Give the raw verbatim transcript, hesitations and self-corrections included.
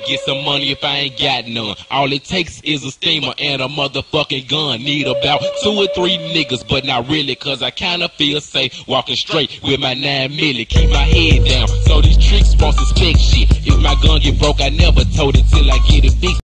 get some money if I ain't got none. All it takes is a steamer and a motherfucking gun. Need about two or three niggas, but not really, cause I kinda feel safe walking straight with my nine milli. Keep my head down, so these tricks won't suspect shit. If my gun get broke, I never told it till I get it fixed.